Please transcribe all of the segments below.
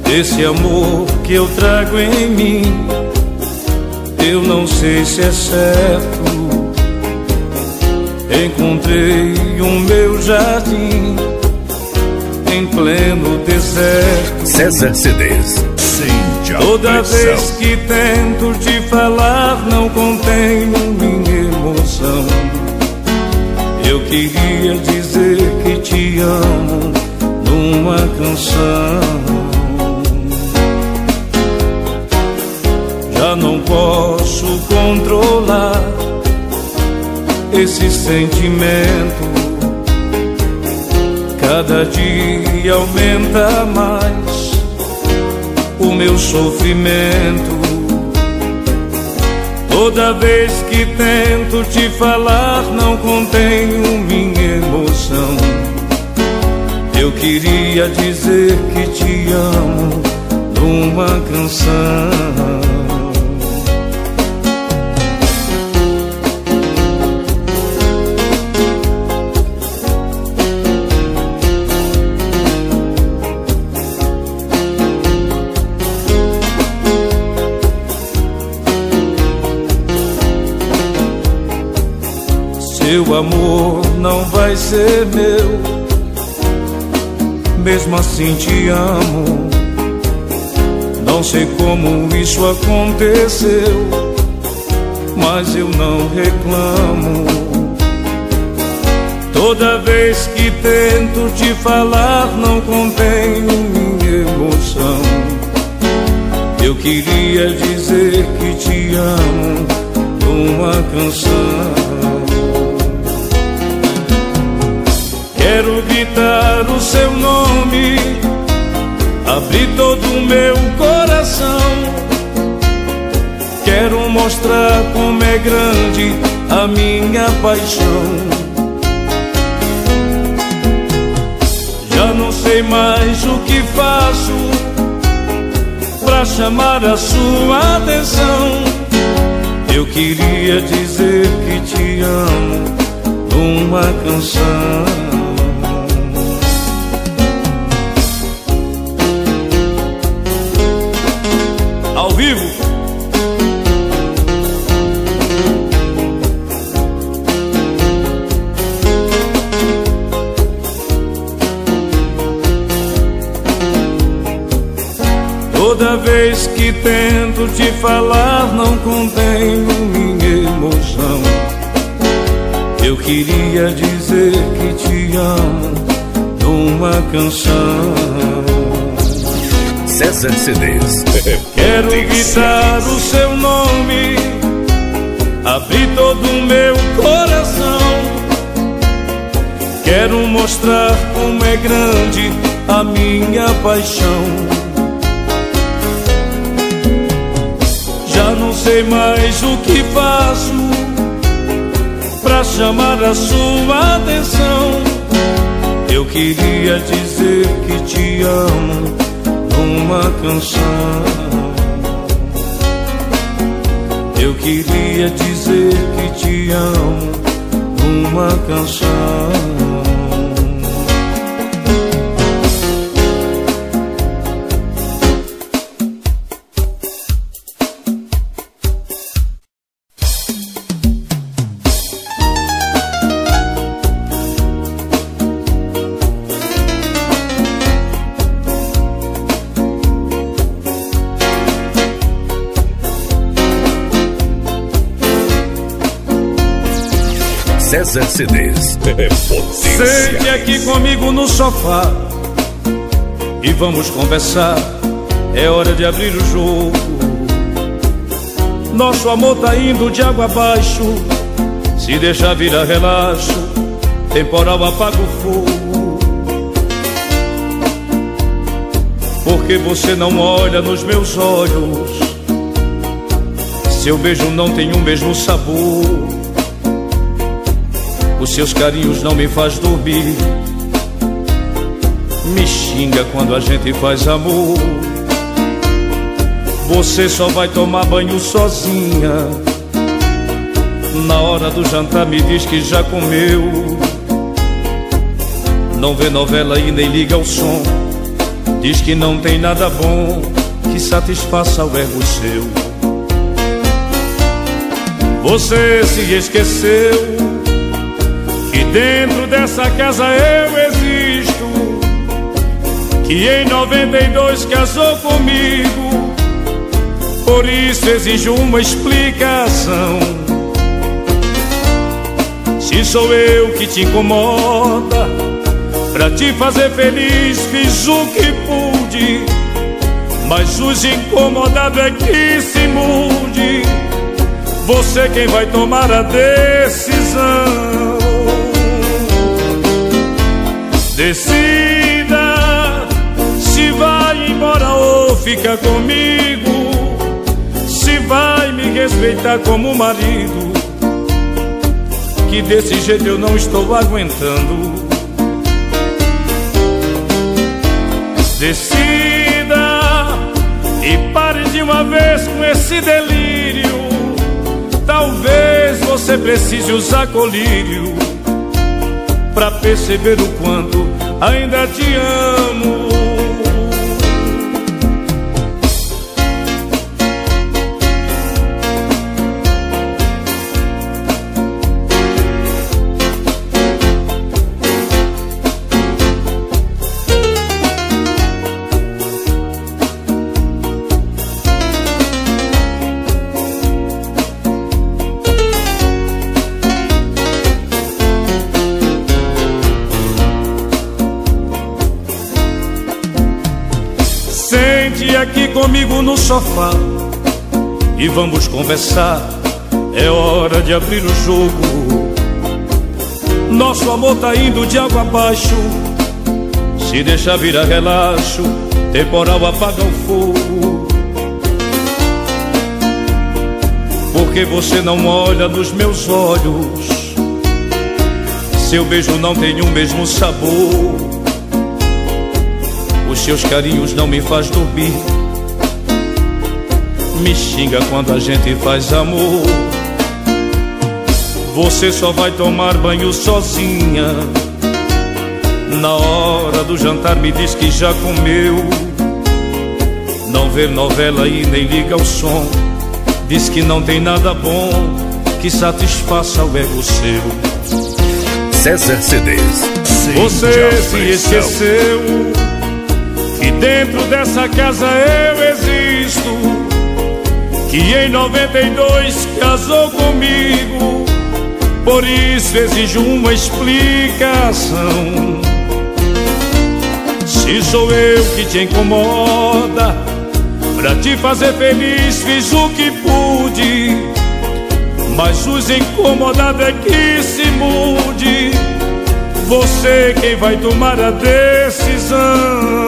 Esse amor que eu trago em mim, eu não sei se é certo. Encontrei o meu jardim em pleno deserto. César CDs. Toda vez que tento te falar, não contenho minha emoção. Eu queria dizer que te amo numa canção. Já não posso controlar esse sentimento. Cada dia aumenta mais o meu sofrimento. Toda vez que tento te falar, não contenho minha emoção. Eu queria dizer que te amo numa canção. Seu amor não vai ser meu, mesmo assim te amo. Não sei como isso aconteceu, mas eu não reclamo. Toda vez que tento te falar, não contenho minha emoção. Eu queria dizer que te amo numa canção. Quero gritar o seu nome, abrir todo o meu coração. Quero mostrar como é grande a minha paixão. Já não sei mais o que faço pra chamar a sua atenção. Eu queria dizer que te amo numa canção. Ao vivo. Toda vez que tento te falar, não contenho minha emoção. Eu queria dizer que te amo numa canção. César CDs. Quero gritar o seu nome, abrir todo o meu coração. Quero mostrar como é grande a minha paixão. Já não sei mais o que faço pra chamar a sua atenção. Eu queria dizer que te amo numa canção. Eu queria dizer que te amo numa canção. César CDs. Sente aqui comigo no sofá e vamos conversar. É hora de abrir o jogo. Nosso amor tá indo de água abaixo. Se deixar virar relaxo, temporal apaga o fogo. Porque você não olha nos meus olhos. Seu beijo não tem o mesmo sabor. Os seus carinhos não me faz dormir. Me xinga quando a gente faz amor. Você só vai tomar banho sozinha. Na hora do jantar me diz que já comeu. Não vê novela e nem liga o som. diz que não tem nada bom que satisfaça o ego seu. Você se esqueceu que dentro dessa casa eu existo, que em 92 casou comigo, por isso exijo uma explicação. Se sou eu que te incomoda, pra te fazer feliz fiz o que pude, mas os incomodados é que se mude. Você quem vai tomar a decisão. Decida se vai embora ou fica comigo, se vai me respeitar como marido, que desse jeito eu não estou aguentando. Decida e pare de uma vez com esse delírio. Talvez você precise usar colírio pra perceber o quanto ainda te amo. Sente aqui comigo no sofá e vamos conversar. É hora de abrir o jogo. Nosso amor tá indo de água abaixo. Se deixar virar relaxo, temporal apaga o fogo. Porque você não olha nos meus olhos, seu beijo não tem o mesmo sabor. Os seus carinhos não me faz dormir, me xinga quando a gente faz amor. Você só vai tomar banho sozinha, na hora do jantar me diz que já comeu. Não vê novela e nem liga o som, diz que não tem nada bom que satisfaça o ego seu. César CDs. Você se esqueceu que dentro dessa casa eu existo, que em 92 casou comigo, por isso exijo uma explicação. Se sou eu que te incomoda, pra te fazer feliz fiz o que pude, mas os incomodados é que se mude. Você quem vai tomar a decisão.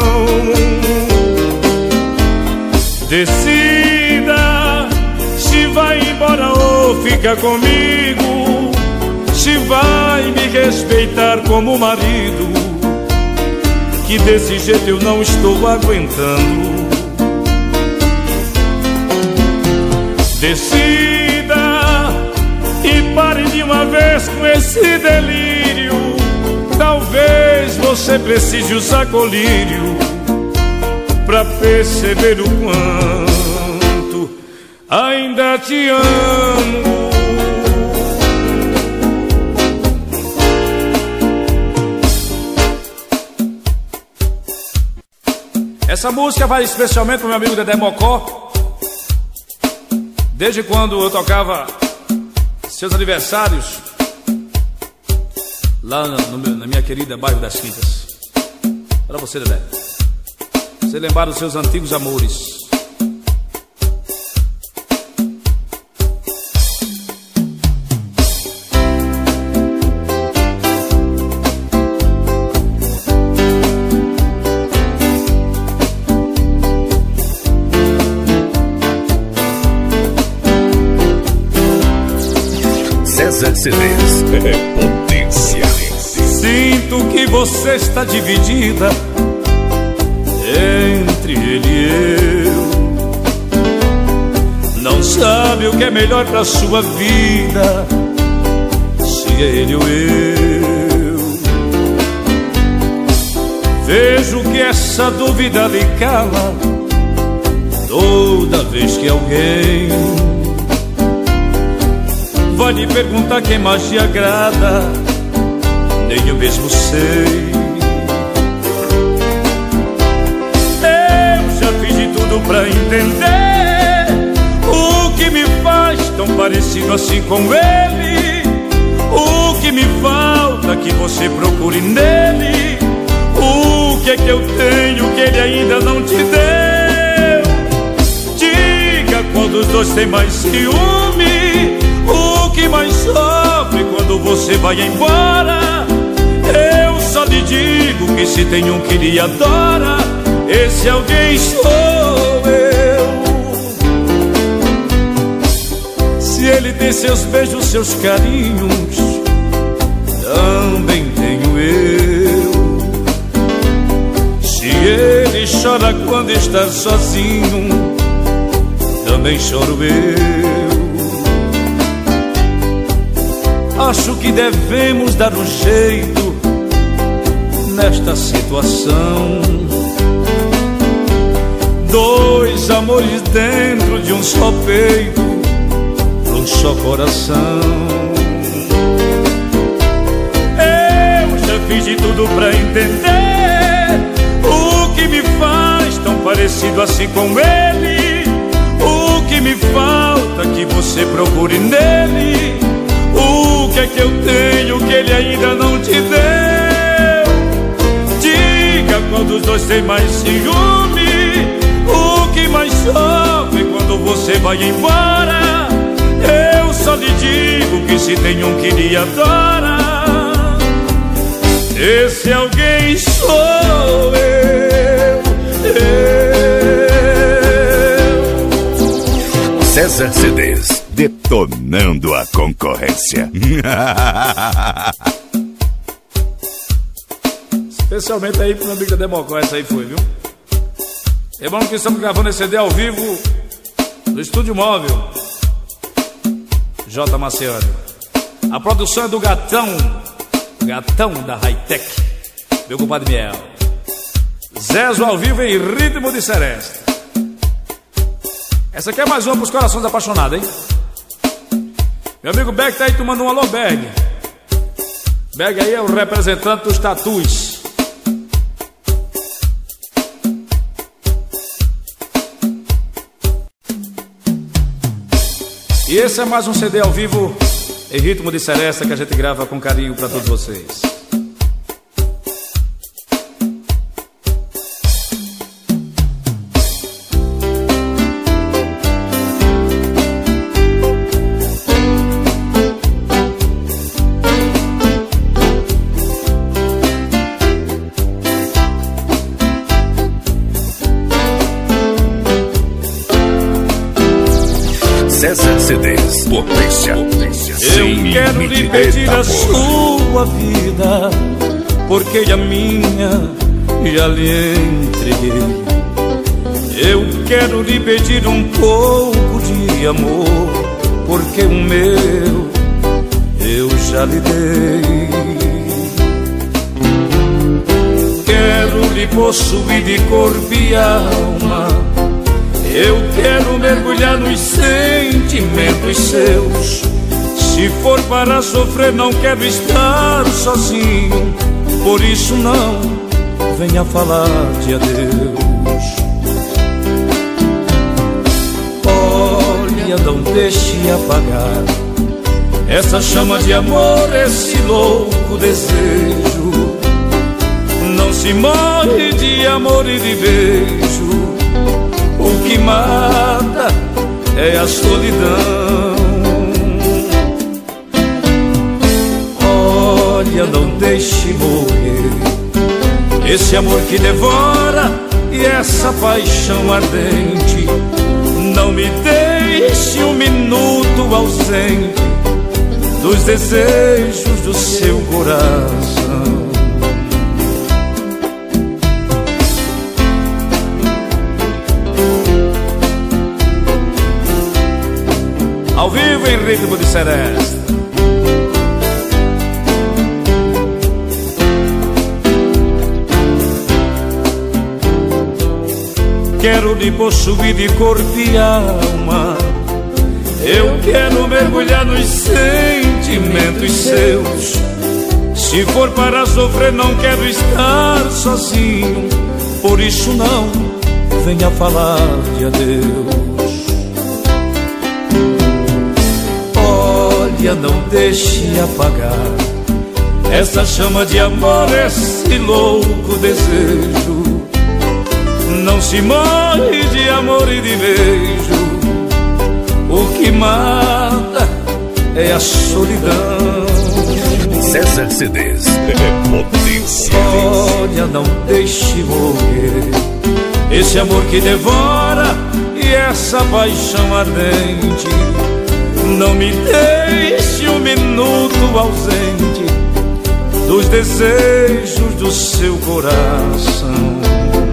Decida se vai embora ou fica comigo, se vai me respeitar como marido, que desse jeito eu não estou aguentando. Decida e pare de uma vez com esse delírio. Talvez você precise usar colírio pra perceber o quanto ainda te amo. Essa música vai especialmente pro meu amigo Dedé Mocó. Desde quando eu tocava seus aniversários lá na minha querida bairro das Quintas. Para você, Dedé, você lembrar dos seus antigos amores. César CDs. Potência. Sinto que você está dividida entre ele e eu. Não sabe o que é melhor pra sua vida, se é ele ou eu. Vejo que essa dúvida lhe cala toda vez que alguém vai lhe perguntar quem mais te agrada. Nem eu mesmo sei. Eu já fiz de tudo pra entender o que me faz tão parecido assim com ele. O que me falta que você procure nele. O que é que eu tenho que ele ainda não te deu? Diga qual dos dois tem mais ciúme. O que mais sofre quando você vai embora? Eu só lhe digo que se tem um que lhe adora, esse alguém sou eu. Se ele tem seus beijos, seus carinhos, também tenho eu. Se ele chora quando está sozinho, também choro eu. Acho que devemos dar um jeito nesta situação. Dois amores dentro de um só peito, um só coração. Eu já fiz de tudo pra entender o que me faz tão parecido assim com ele. O que me falta que você procure nele. O que é que eu tenho que ele ainda não te deu? Diga qual dos dois tem mais ciúme. O que mais sofre quando você vai embora? Eu só lhe digo que se tem um que lhe adora, esse alguém sou eu. César CDs, detonando a concorrência. Especialmente aí pro meu amigo da Democó, essa aí foi, viu? É bom que estamos gravando esse CD ao vivo no Estúdio Móvel J. Marciano. A produção é do Gatão da Hightech, meu compadre Miel. Zezo ao vivo em ritmo de seresta. Essa aqui é mais uma pros corações apaixonados, hein? Meu amigo Berg tá aí tomando um alô, Berg. Berg aí é o representante dos tatus. E esse é mais um CD ao vivo em ritmo de seresta que a gente grava com carinho pra todos vocês. César CDs, potência. Eu quero lhe pedir a sua vida, porque a minha já lhe entreguei. Eu quero lhe pedir um pouco de amor, porque o meu eu já lhe dei. Quero lhe possuir de corpo e alma. Eu quero mergulhar nos sentimentos seus. Se for para sofrer, não quero estar sozinho. Por isso não venha falar de adeus. Olha, não deixe apagar essa chama de amor, esse louco desejo. Não se morre de amor e de beijo. O que mata é a solidão. Olha, não deixe morrer esse amor que devora e essa paixão ardente. Não me deixe um minuto ausente dos desejos do seu coração. Ao vivo em ritmo de seresta. quero lhe possuir de corpo e alma. Eu quero mergulhar nos sentimentos seus. Se for para sofrer, não quero estar sozinho. Por isso não venha falar de adeus. Olha, não deixe apagar essa chama de amor, esse louco desejo. Não se morre de amor e de beijo. O que mata é a solidão. César CDs, potência. Olha, não deixe morrer esse amor que devora e essa paixão ardente. Não me deixe um minuto ausente dos desejos do seu coração.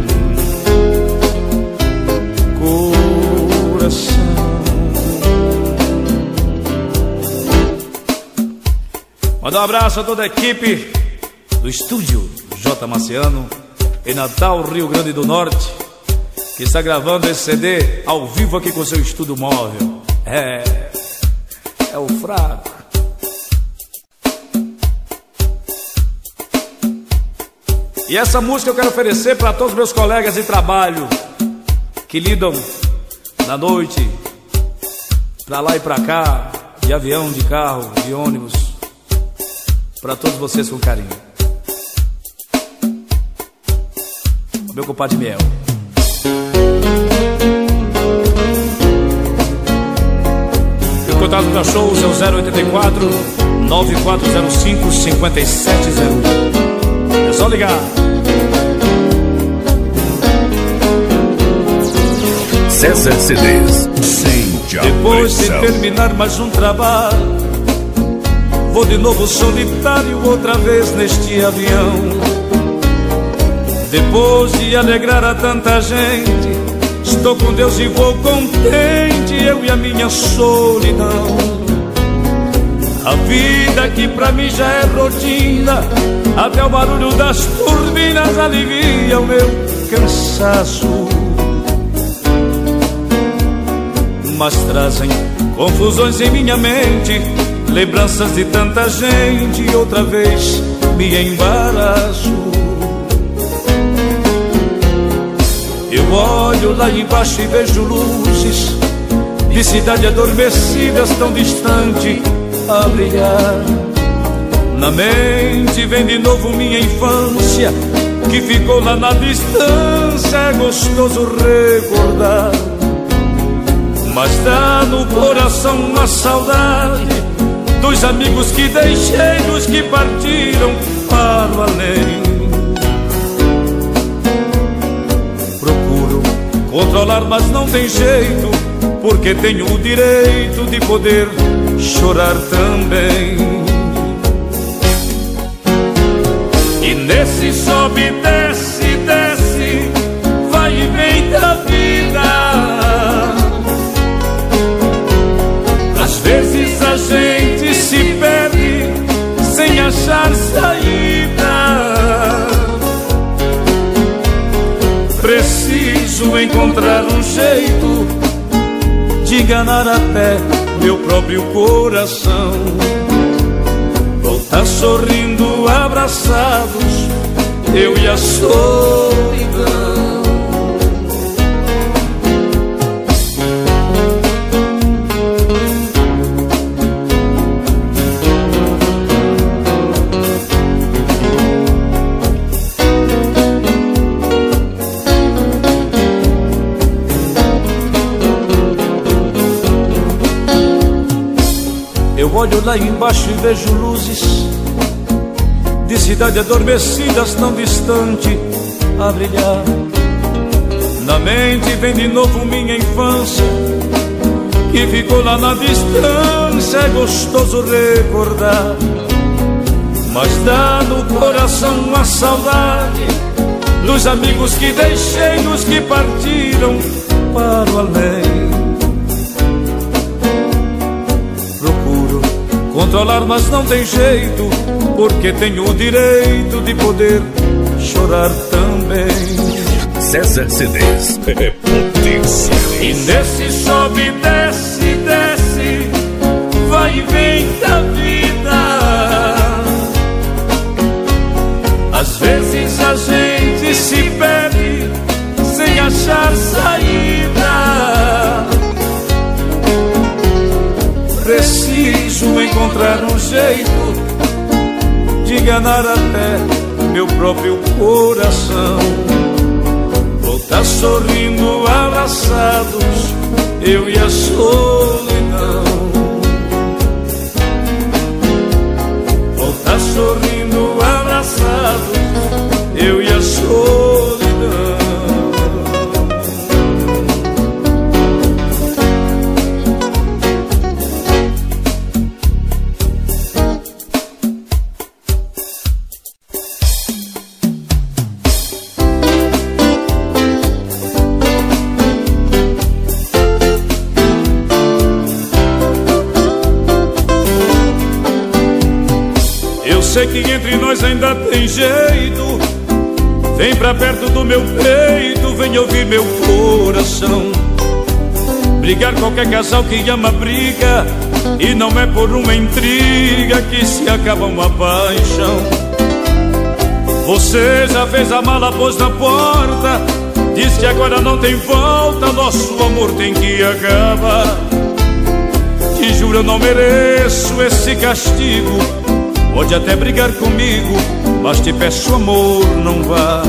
Manda um abraço a toda a equipe do estúdio J. Marciano em Natal, Rio Grande do Norte, que está gravando esse CD ao vivo aqui com seu estúdio móvel. É o fraco. E essa música eu quero oferecer para todos os meus colegas de trabalho que lidam na noite, pra lá e pra cá, de avião, de carro, de ônibus. Pra todos vocês com carinho. Meu compadre Miel. O contato da show é o 084 9405 5701. É só ligar. César CDs, sem Depois de pressão. terminar mais um trabalho, vou de novo solitário outra vez neste avião. Depois de alegrar a tanta gente, estou com Deus e vou contente, eu e a minha solidão. A vida que pra mim já é rotina, até o barulho das turbinas alivia o meu cansaço. Mas trazem confusões em minha mente, lembranças de tanta gente e outra vez me embaraço. Eu olho lá embaixo e vejo luzes de cidade adormecidas tão distante a brilhar. Na mente vem de novo minha infância, que ficou lá na distância, é gostoso recordar. Mas dá no coração uma saudade dos amigos que deixei, dos que partiram para o além. Procuro controlar, mas não tem jeito, porque tenho o direito de poder chorar também. E nesse sobe, desce, desce, vai e vem da vida. Às vezes a gente se perde sem achar saída. Preciso encontrar um jeito de enganar até meu próprio coração. Voltar sorrindo, abraçados, eu e a solidão. Eu olho lá embaixo e vejo luzes de cidade adormecidas tão distante a brilhar. Na mente vem de novo minha infância, que ficou lá na distância, é gostoso recordar. Mas dá no coração uma saudade dos amigos que deixei, dos que partiram para o além. Procuro controlar, mas não tem jeito, porque tenho o direito de poder chorar também. César CDs. É potência. E nesse sobe, desce, desce, vai e vem da vida. Às vezes a gente se perde sem achar saída. Preciso encontrar um jeito de enganar até meu próprio coração. Voltar sorrindo, abraçados, eu e a solidão. Voltar sorrindo, abraçados, eu e a solidão. Sei que entre nós ainda tem jeito. Vem pra perto do meu peito, vem ouvir meu coração. Brigar qualquer casal que ama briga, e não é por uma intriga que se acaba uma paixão. Você já fez a mala, pôs na porta, diz que agora não tem volta, nosso amor tem que acabar. Te juro eu não mereço esse castigo. Pode até brigar comigo, mas te peço amor, não vá.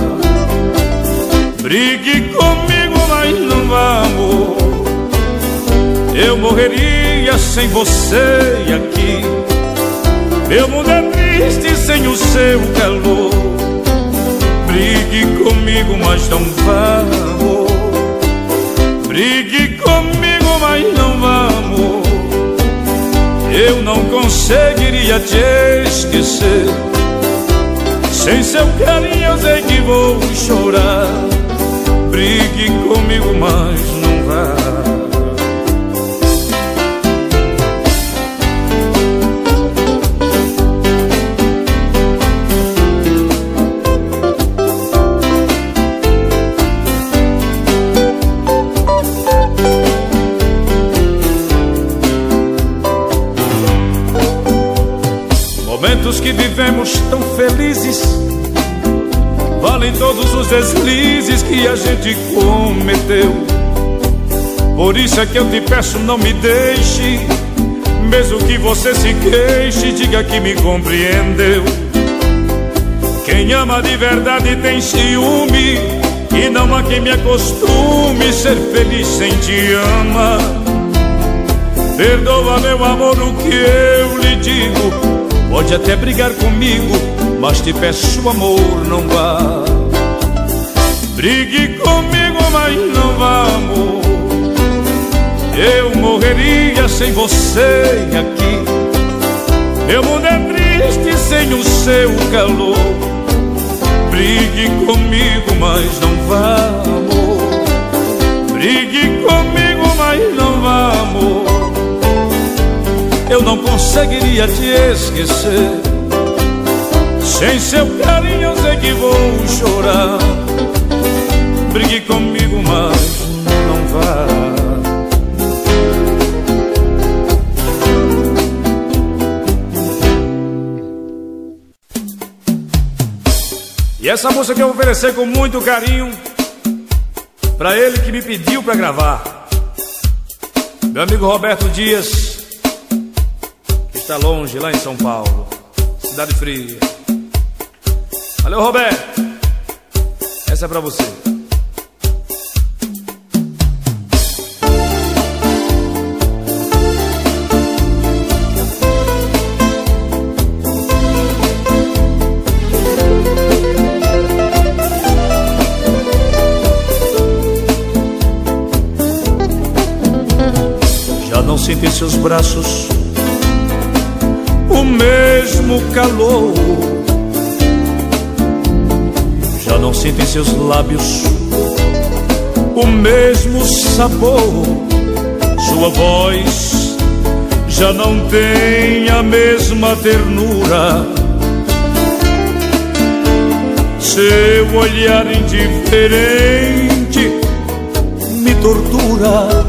Brigue comigo, mas não vá, amor. Eu morreria sem você aqui. Meu mundo é triste sem o seu calor. Brigue comigo, mas não vá, amor. Brigue comigo, mas não vá, amor. Eu não conseguiria te esquecer. Sem seu carinho eu sei que vou chorar. Brigue comigo, mas não vá. Momentos que vivemos tão felizes valem todos os deslizes que a gente cometeu. Por isso é que eu te peço, não me deixe. Mesmo que você se queixe, diga que me compreendeu. Quem ama de verdade tem ciúme, e não há quem me acostume ser feliz sem te amar. Perdoa, meu amor, o que eu lhe digo. Pode até brigar comigo, mas te peço amor, não vá. Brigue comigo, mas não vá, amor. Eu morreria sem você aqui. Meu mundo é triste sem o seu calor. Brigue comigo, mas não vá, amor. Brigue comigo, mas não vá, amor. Eu não conseguiria te esquecer. Sem seu carinho eu sei que vou chorar. Brigue comigo, mas não vá. E essa música que eu vou oferecer com muito carinho pra ele que me pediu pra gravar, meu amigo Roberto Dias. Está longe, lá em São Paulo, cidade fria. Valeu, Roberto. Essa é pra você. Já não sinto em seus braços o mesmo calor. Já não sinto em seus lábios o mesmo sabor. Sua voz já não tem a mesma ternura. Seu olhar indiferente me tortura.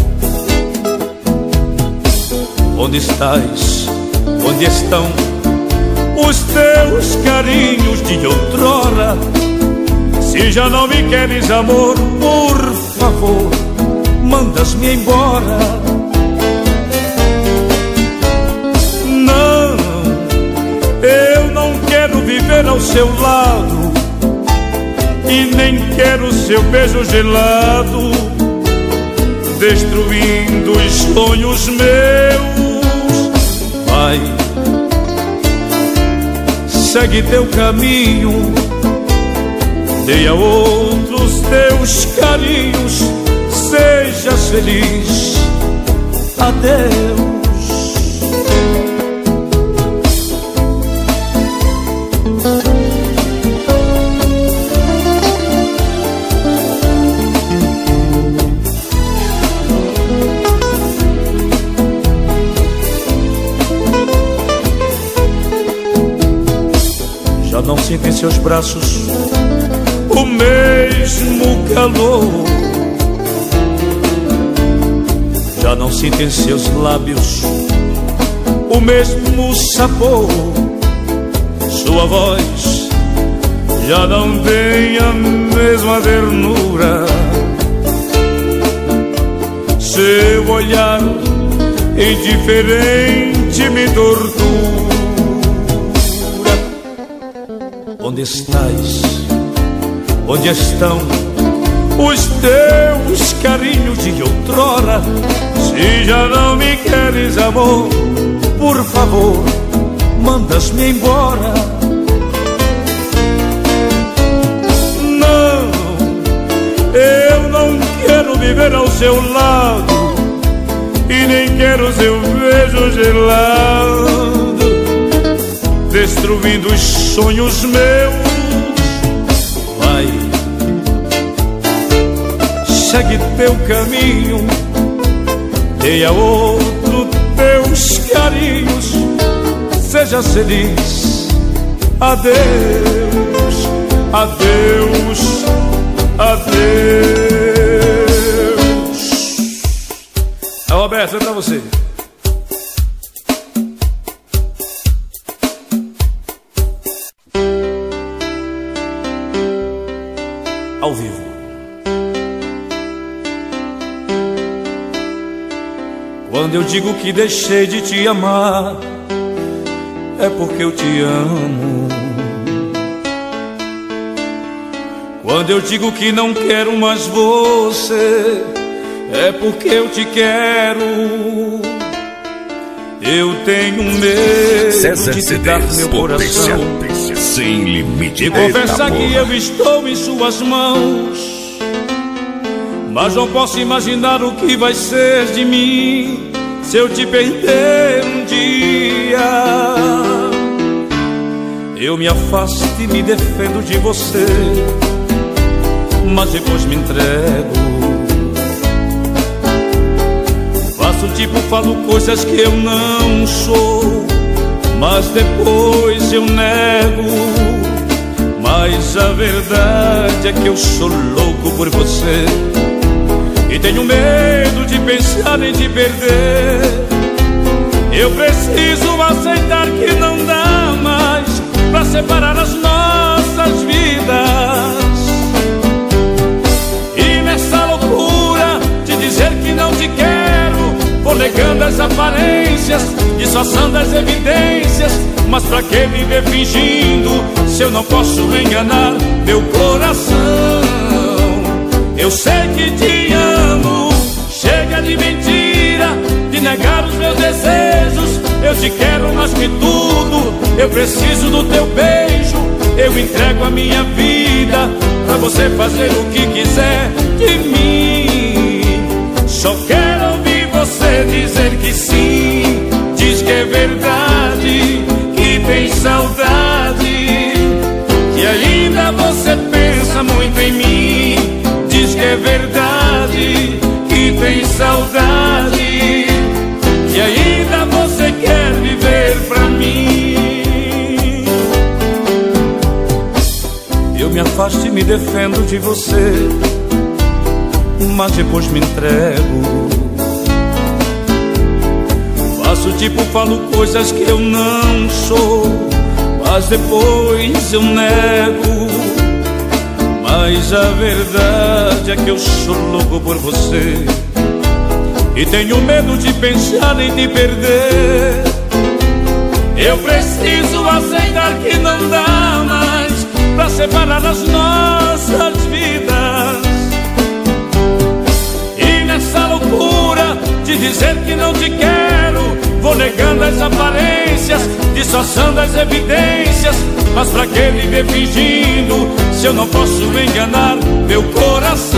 Onde estás? Onde estão os teus carinhos de outrora? Se já não me queres, amor, por favor, mandas-me embora. Não, eu não quero viver ao seu lado e nem quero seu beijo gelado, destruindo os sonhos meus. Vai, segue teu caminho, dê a outros teus carinhos, sejas feliz. Adeus. Já não sinto em seus braços o mesmo calor, já não sinto em seus lábios o mesmo sabor. Sua voz já não tem a mesma ternura, seu olhar indiferente me tortura. Onde estás? Onde estão os teus carinhos de outrora? Se já não me queres, amor, por favor, mandas-me embora. Não, eu não quero viver ao seu lado e nem quero seu beijo gelado, destruindo os sonhos meus. Vai, segue teu caminho, dê a outro teus carinhos, seja feliz. Adeus, adeus, adeus. Roberto, é pra você. Ao vivo. Quando eu digo que deixei de te amar, é porque eu te amo. Quando eu digo que não quero mais você, é porque eu te quero. Eu tenho medo César de te dar meu coração, sem limite. e confessar que eu estou em suas mãos, mas não posso imaginar o que vai ser de mim se eu te perder um dia. Eu me afasto e me defendo de você, mas depois me entrego. Faço tipo, falo coisas que eu não sou, mas depois eu nego. Mas a verdade é que eu sou louco por você e tenho medo de pensar em te perder. Eu preciso aceitar que não dá mais pra separar as nossas vidas. E nessa loucura de dizer que não te quero, vou negando as aparências, disfarçando as evidências. Mas pra que viver fingindo se eu não posso enganar meu coração? Eu sei que te amo, chega de mentira, de negar os meus desejos. Eu te quero mais que tudo, eu preciso do teu beijo. Eu entrego a minha vida pra você fazer o que quiser de mim. Só quero ouvir você dizer que sim. Diz que é verdade, que tem saudade, que ainda você pensa muito em mim. Diz que é verdade, que tem saudade, que ainda você quer viver pra mim. afasto e me defendo de você, mas depois me entrego. Faço tipo, falo coisas que eu não sou, mas depois eu nego. Mas a verdade é que eu sou louco por você e tenho medo de pensar em te perder. Eu preciso aceitar que não dá mais pra separar as nossas vidas. E nessa loucura de dizer que não te quero, vou negando as aparências, disfarçando as evidências. Mas pra que viver fingindo, se eu não posso enganar meu coração?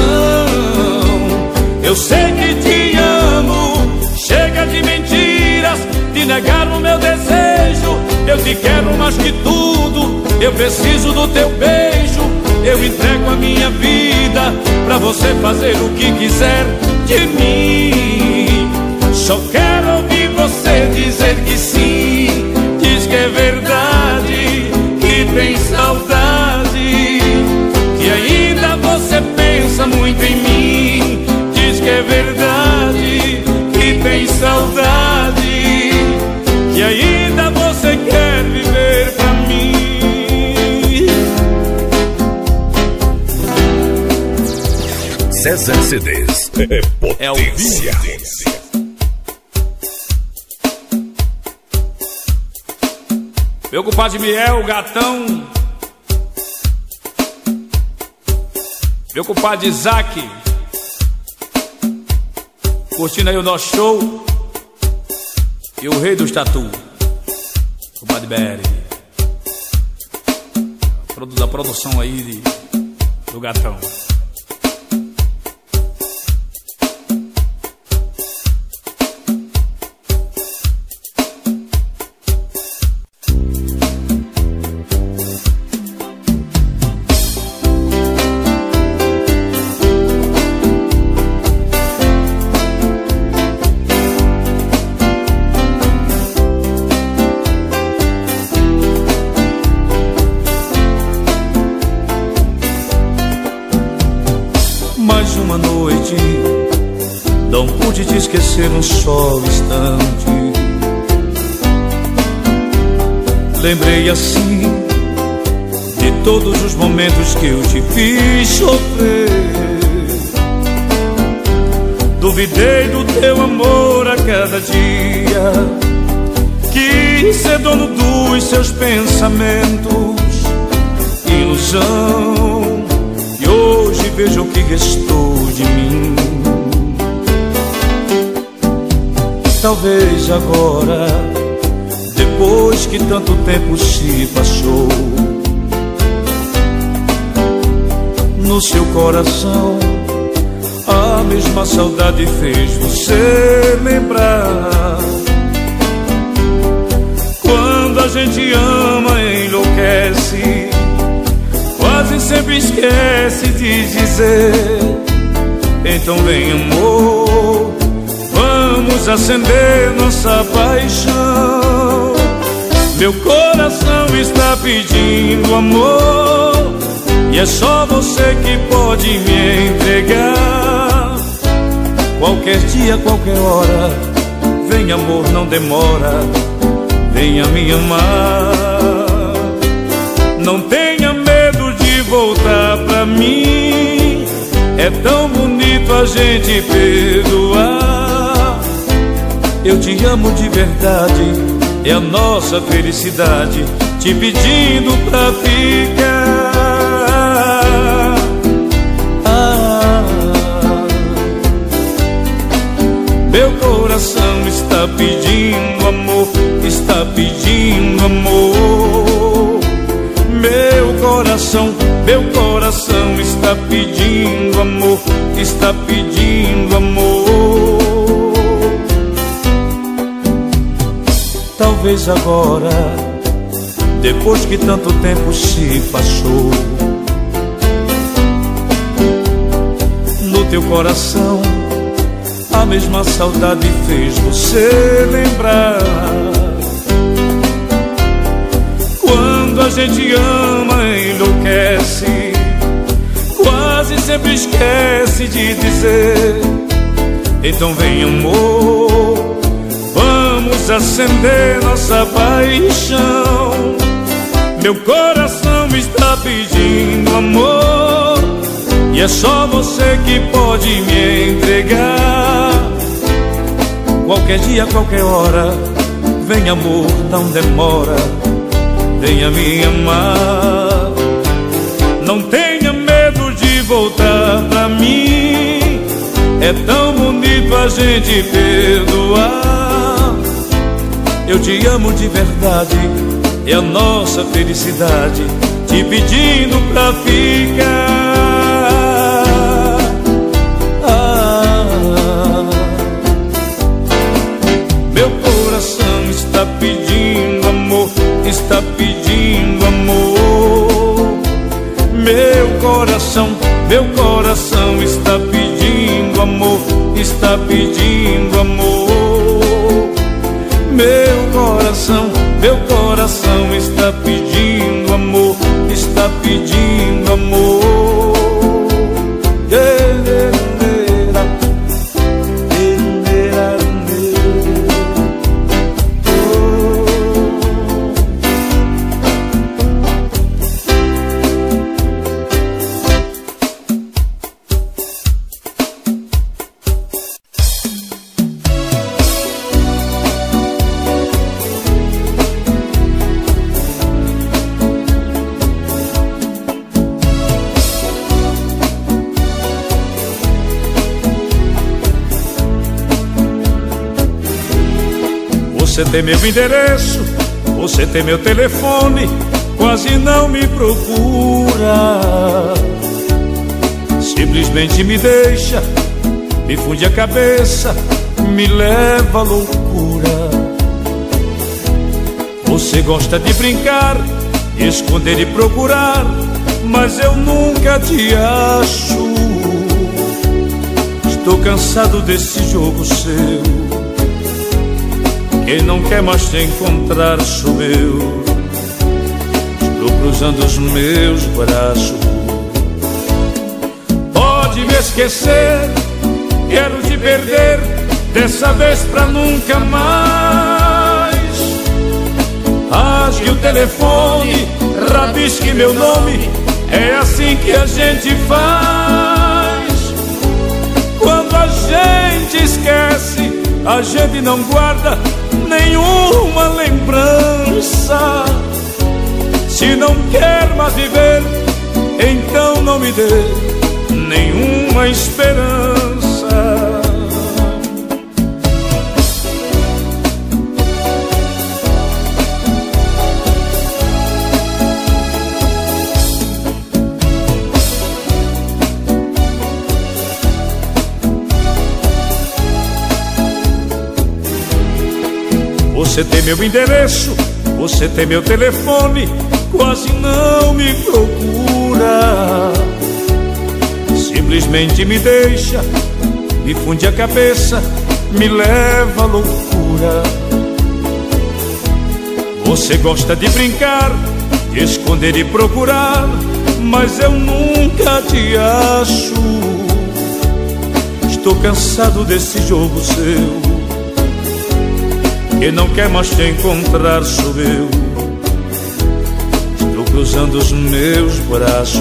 Eu sei que te amo, chega de mentiras, de negar o meu desejo. Eu te quero mais que tudo, eu preciso do teu beijo. Eu entrego a minha vida pra você fazer o que quiser de mim. Só quero ouvir você dizer que sim. Diz que é verdade, que tem saudade, que ainda você pensa muito em mim. Diz que é verdade, que tem saudade, que ainda você quer viver pra mim. César CDs é potência. Meu compadre Miel, o Gatão. Meu compadre Isaac, curtindo aí o nosso show. E o rei dos tatu, compadre BR, da produção aí do Gatão. Mais uma noite, não pude te esquecer um só instante. Lembrei assim de todos os momentos que eu te fiz sofrer. Duvidei do teu amor a cada dia, quis ser dono dos seus pensamentos. Ilusão, e hoje vejo o que restou de mim. Talvez agora, depois que tanto tempo se passou, no seu coração a mesma saudade fez você lembrar. Quando a gente ama, enlouquece, quase sempre esquece de dizer. Então vem, amor, vamos acender nossa paixão. Meu coração está pedindo amor, e é só você que pode me entregar. Qualquer dia, qualquer hora, vem amor, não demora, venha me amar. Não tenha medo de voltar pra mim, é tão bonito a gente perdoar. Eu te amo de verdade, é a nossa felicidade, te pedindo pra ficar. Meu coração está pedindo amor, está pedindo amor. Meu coração está pedindo amor, está pedindo amor. Talvez agora, depois que tanto tempo se passou, no teu coração a mesma saudade fez você lembrar. Quando a gente ama, enlouquece, sempre esquece de dizer. Então vem, amor, vamos acender nossa paixão. Meu coração está pedindo amor, e é só você que pode me entregar. Qualquer dia, qualquer hora, vem amor, não demora, venha me amar. Não tenha medo de voltar pra mim, é tão bonito a gente perdoar. Eu te amo de verdade, é a nossa felicidade, te pedindo pra ficar. Meu coração está pedindo amor, está pedindo amor. Meu coração está pedindo amor, está pedindo amor. Meu coração está pedindo amor, está pedindo amor. Você tem meu endereço, você tem meu telefone, quase não me procura. Simplesmente me deixa, me funde a cabeça, me leva à loucura. Você gosta de brincar, de esconder e procurar, mas eu nunca te acho. Estou cansado desse jogo seu, quem não quer mais te encontrar sou eu. Estou cruzando os meus braços. Pode me esquecer, quero te perder, dessa vez pra nunca mais. Rasgue o telefone, rabisque meu nome, é assim que a gente faz. Quando a gente esquece, a gente não guarda nenhuma lembrança. Se não quer mais viver, então não me dê nenhuma esperança. Você tem meu endereço, você tem meu telefone, quase não me procura. Simplesmente me deixa, me funde a cabeça, me leva à loucura. Você gosta de brincar, de esconder e procurar, mas eu nunca te acho. Estou cansado desse jogo seu, quem não quer mais te encontrar sou eu. Estou cruzando os meus braços.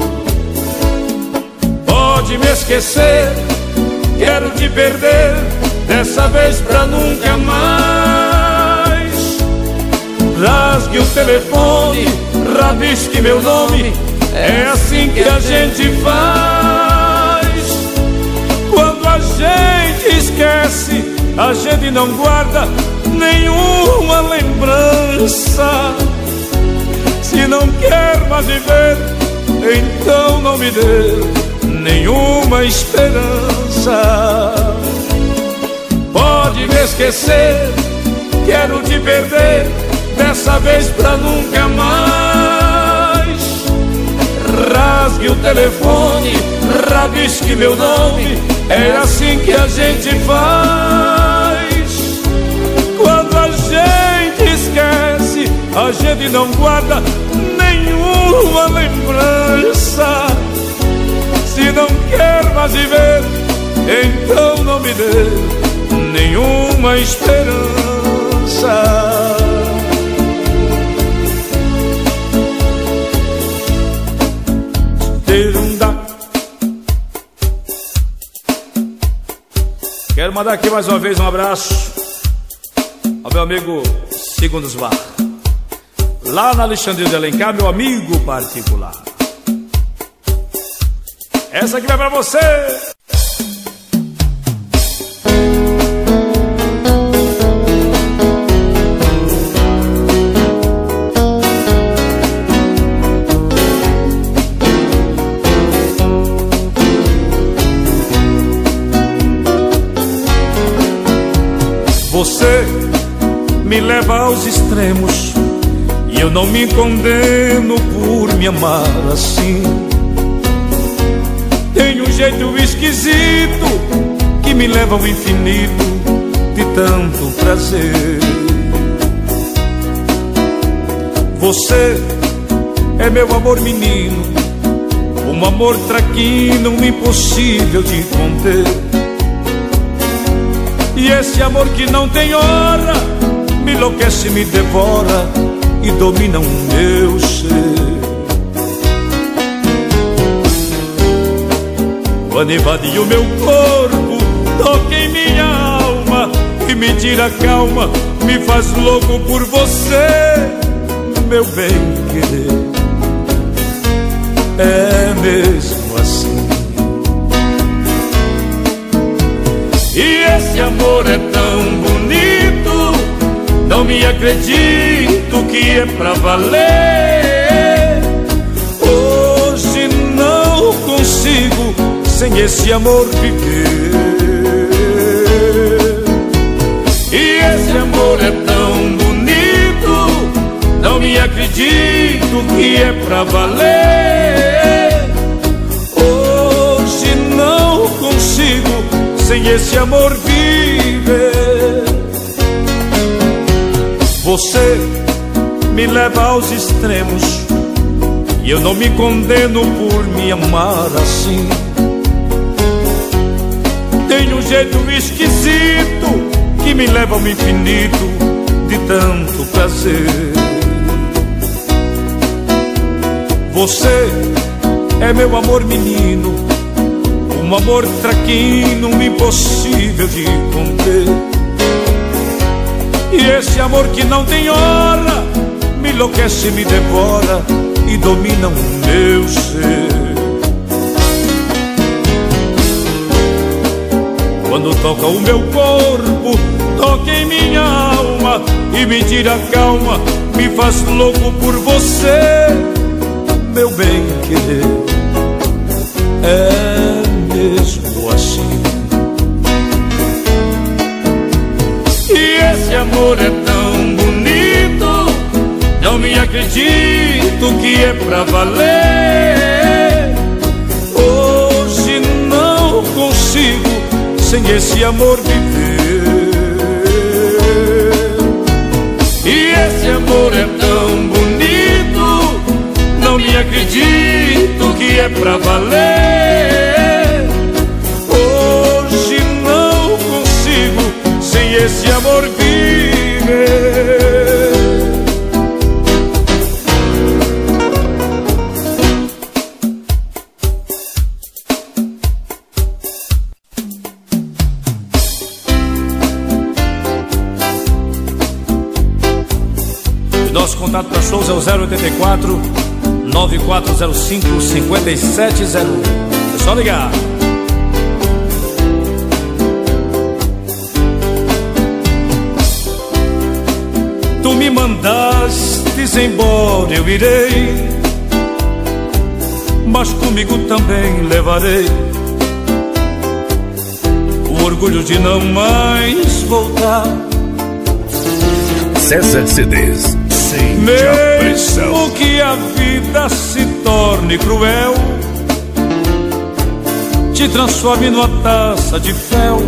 Pode me esquecer, quero te perder, dessa vez pra nunca mais. Rasgue o telefone, rabisque meu nome, é assim que a gente faz. Quando a gente esquece, a gente não guarda nenhuma lembrança. Se não quer mais viver, então não me dê nenhuma esperança. Pode me esquecer, quero te perder, dessa vez pra nunca mais. Rasgue o telefone, rabisque meu nome, é assim que a gente faz. Quando a gente esquece, a gente não guarda nenhuma lembrança. Se não me dê nenhuma esperança. Quero mandar aqui mais uma vez um abraço ao meu amigo Segundos Bar, lá na Alexandria de Alencar, meu amigo particular. Essa aqui vai pra você. Você me leva aos extremos e eu não me condeno por me amar assim. Tem um jeito esquisito que me leva ao infinito de tanto prazer. Você é meu amor menino, um amor traquino, um impossível de conter. E esse amor que não tem hora me enlouquece, me devora e domina o meu ser. Quando invadiu meu corpo, toca em minha alma e me tira a calma, me faz louco por você, meu bem-querer. É mesmo assim. E esse amor é tão bonito, não me acredito que é pra valer. Hoje não consigo sem esse amor viver. E esse amor é tão bonito, não me acredito que é pra valer. Hoje não consigo sem esse amor viver. Você me leva aos extremos e eu não me condeno por me amar assim. Tem um jeito esquisito que me leva ao infinito de tanto prazer. Você é meu amor menino, um amor traquino, um impossível de conter. E esse amor que não tem hora me enlouquece, me devora e domina o meu ser. Quando toca o meu corpo, toca em minha alma e me tira a calma, me faz louco por você, meu bem-querer. É mesmo assim. E esse amor é tão bonito, não me acredito que é pra valer. Hoje não consigo sem esse amor viver. E esse amor é tão bonito, não me acredito que é pra valer. Hoje não consigo sem esse amor viver. E nosso contato para shows é o 084 9405 5701. É só ligar. Tu me mandastes embora, eu irei, mas comigo também levarei o orgulho de não mais voltar. César CDs. Mesmo que a vida se torne cruel, te transforme numa taça de fel,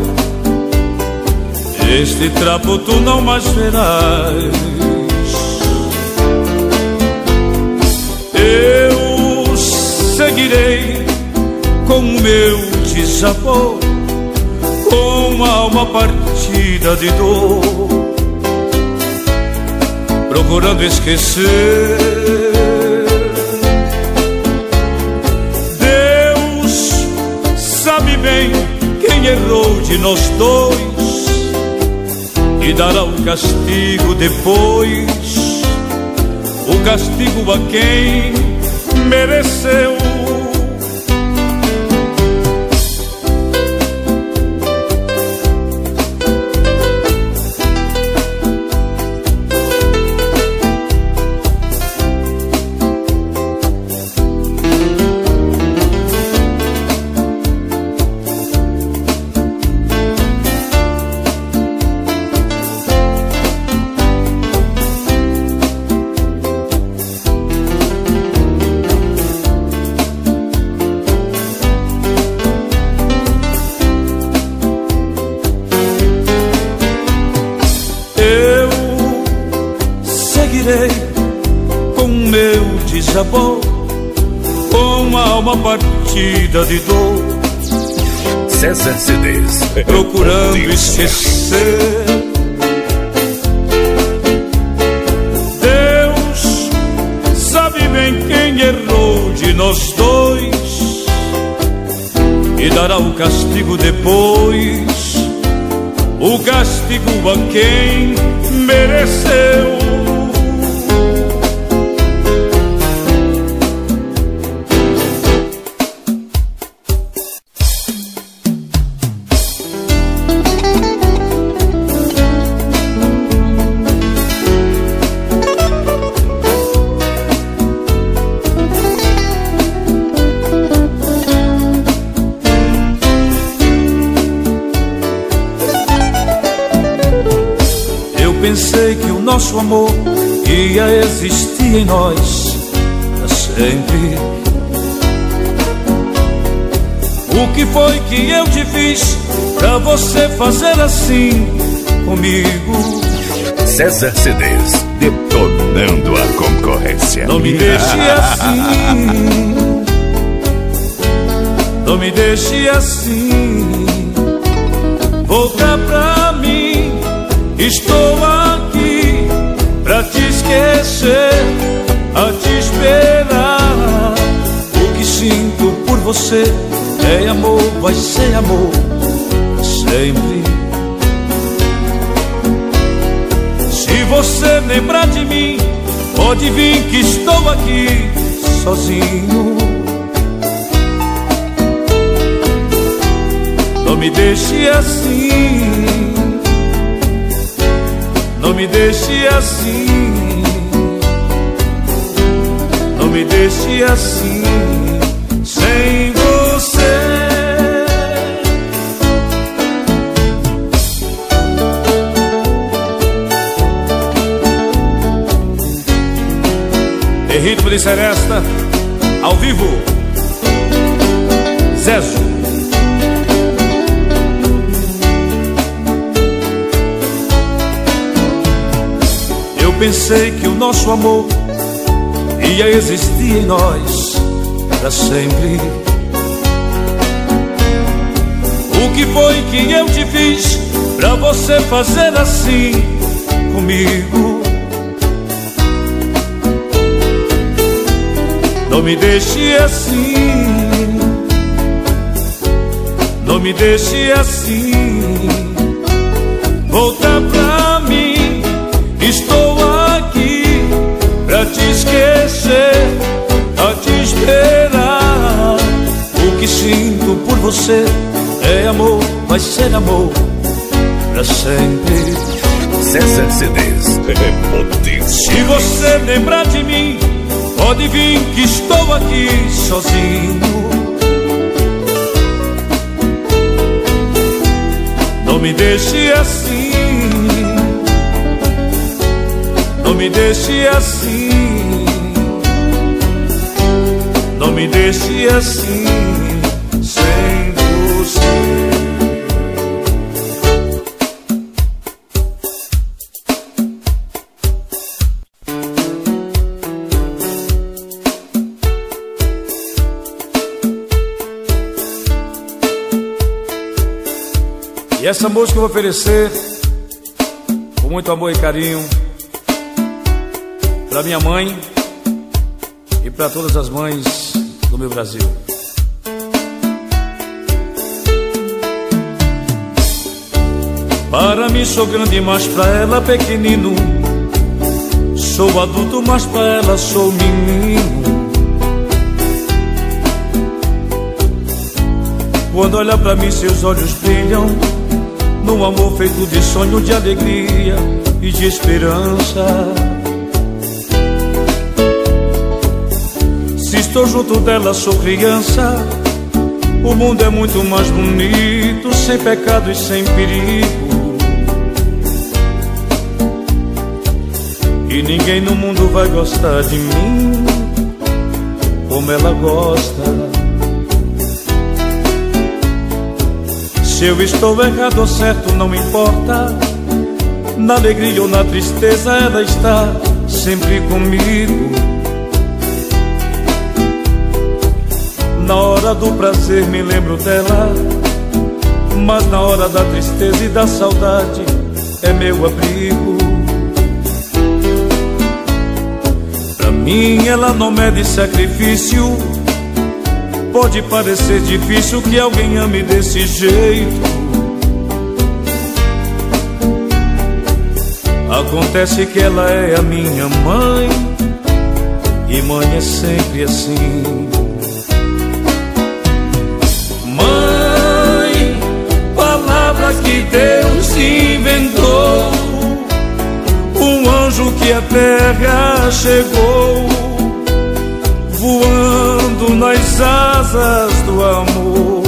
este trapo tu não mais verás. Eu seguirei com o meu desamor, com uma alma partida de dor, procurando esquecer. Deus sabe bem quem errou de nós dois e dará o castigo depois, o castigo a quem mereceu. Com meu desamor, com uma alma partida de dor, César CDs, procurando esquecer. Deus sabe bem quem errou de nós dois e dará o castigo depois, o castigo a quem mereceu. Pensei que o nosso amor ia existir em nós pra sempre. O que foi que eu te fiz pra você fazer assim comigo? César CDs, detonando a concorrência. Não me deixe assim, não me deixe assim. Volta pra mim, estou aqui pra te esquecer, a te esperar. O que sinto por você é amor, vai ser amor sempre. Se você lembrar de mim, pode vir que estou aqui sozinho. Não me deixe assim, não me deixe assim, não me deixe assim, sem você. Em ritmo de seresta, ao vivo, Zezo. Pensei que o nosso amor ia existir em nós pra sempre. O que foi que eu te fiz pra você fazer assim comigo? Não me deixe assim, não me deixe assim. Volta pra mim, estou aqui pra te esquecer, a te esperar. O que sinto por você é amor, vai ser amor pra sempre. César CDs, potência. Se você lembrar de mim, pode vir que estou aqui sozinho. Não me deixe assim, não me deixe assim, não me deixe assim, sem você. E essa música eu vou oferecer com muito amor e carinho pra minha mãe e pra todas as mães do meu Brasil. Para mim sou grande, mas pra ela pequenino. Sou adulto, mas pra ela sou menino. Quando olha pra mim seus olhos brilham num amor feito de sonho, de alegria e de esperança. Se estou junto dela sou criança. O mundo é muito mais bonito, sem pecado e sem perigo. E ninguém no mundo vai gostar de mim como ela gosta. Se eu estou errado ou certo não importa. Na alegria ou na tristeza ela está sempre comigo. Na hora do prazer me lembro dela, mas na hora da tristeza e da saudade é meu abrigo. Pra mim ela não mede sacrifício. Pode parecer difícil que alguém ame desse jeito. Acontece que ela é a minha mãe, e mãe é sempre assim. Mãe, palavra que Deus inventou, um anjo que a terra chegou, voando nas asas do amor.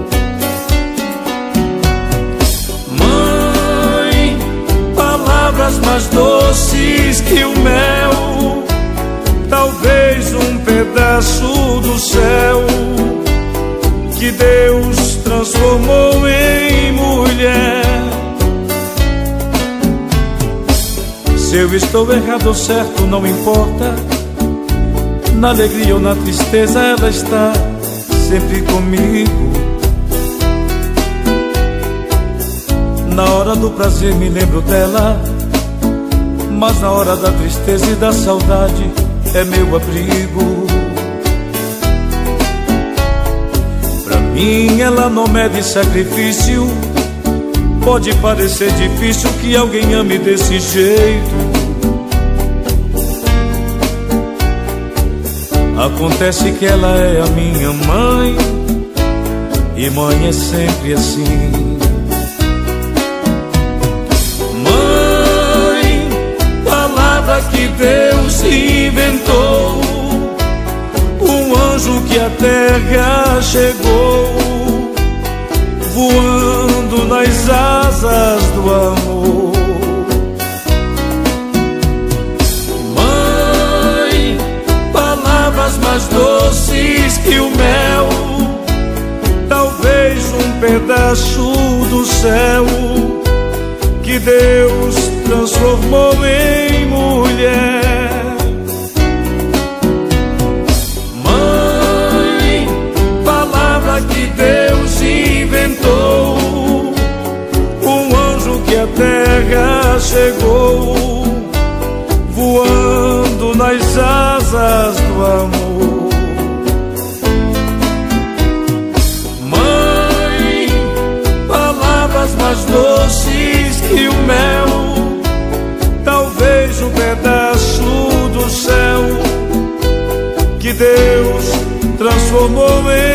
Mãe, palavras mais doces que o mel, talvez um pedaço do céu que Deus transformou em mulher. Se eu estou errado ou certo não importa. Na alegria ou na tristeza ela está sempre comigo. Na hora do prazer me lembro dela, mas na hora da tristeza e da saudade é meu abrigo. Pra mim ela não mede sacrifício. Pode parecer difícil que alguém ame desse jeito. Acontece que ela é a minha mãe, e mãe é sempre assim. Mãe, palavra que Deus inventou, um anjo que a terra chegou, voando nas asas do amor. Mais doces que o mel, talvez um pedaço do céu que Deus transformou em mulher. Mãe, palavra que Deus inventou, um anjo que a terra chegou, voando nas asas do amor. Mãe, palavras mais doces que o mel, talvez um pedaço do céu que Deus transformou em